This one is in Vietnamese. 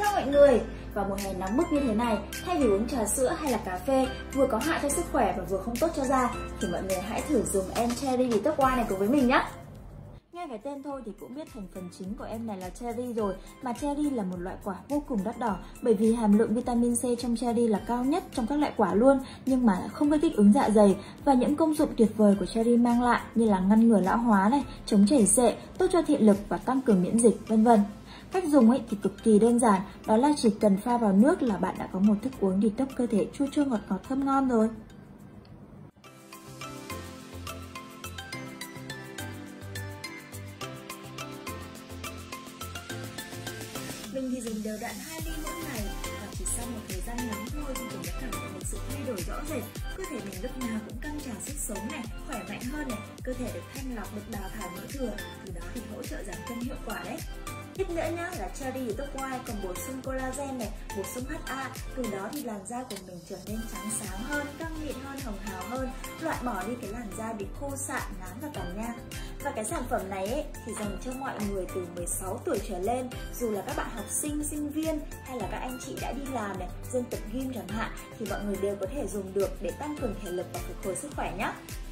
Hello mọi người! Vào mùa hè nóng bức như thế này, thay vì uống trà sữa hay là cà phê vừa có hại cho sức khỏe và vừa không tốt cho da thì mọi người hãy thử dùng em Cherry Detox White này cùng với mình nhé! Nghe cái tên thôi thì cũng biết thành phần chính của em này là cherry rồi. Mà cherry là một loại quả vô cùng đắt đỏ bởi vì hàm lượng vitamin C trong cherry là cao nhất trong các loại quả luôn, nhưng mà không gây kích ứng dạ dày. Và những công dụng tuyệt vời của cherry mang lại như là ngăn ngừa lão hóa này, chống chảy xệ, tốt cho thị lực và tăng cường miễn dịch, vân vân. Cách dùng ấy thì cực kỳ đơn giản, đó là chỉ cần pha vào nước là bạn đã có một thức uống detox cơ thể chua chua ngọt ngọt thơm ngon rồi. Mình thì dùng đều đặn 2 ly mỗi ngày và chỉ sau một thời gian ngắn thôi thì mình đã cảm nhận được sự thay đổi rõ rệt. Cơ thể mình lúc nào cũng căng tràn sức sống này, khỏe mạnh hơn này, cơ thể được thanh lọc, được đào thải mỡ thừa, từ đó thì hỗ trợ giảm cân hiệu quả đấy. Tiếp nữa nhá là Cherry Detox White còn bổ sung collagen này, bổ sung HA, từ đó thì làn da của mình trở nên trắng sáng hơn, căng mịn hơn, hồng hào hơn, loại bỏ đi cái làn da bị khô sạm, nám và tàn nhang. Và cái sản phẩm này ấy, thì dành cho mọi người từ 16 tuổi trở lên, dù là các bạn học sinh, sinh viên hay là các anh chị đã đi làm này, dân tập gym chẳng hạn, thì mọi người đều có thể dùng được để tăng cường thể lực và phục hồi sức khỏe nhé.